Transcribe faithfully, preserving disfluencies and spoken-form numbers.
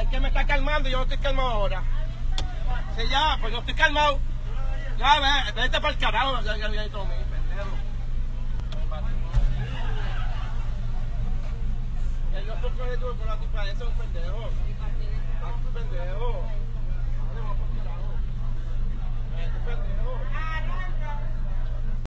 Es que me está calmando y yo no estoy calmado ahora. Sí, ya, pues yo estoy calmado. Ya, ve, vete para el carajo, ya, ya, ya, todo mi pendejo. Yo estoy con la tipa, eso es un pendejo. Ah, pendejo.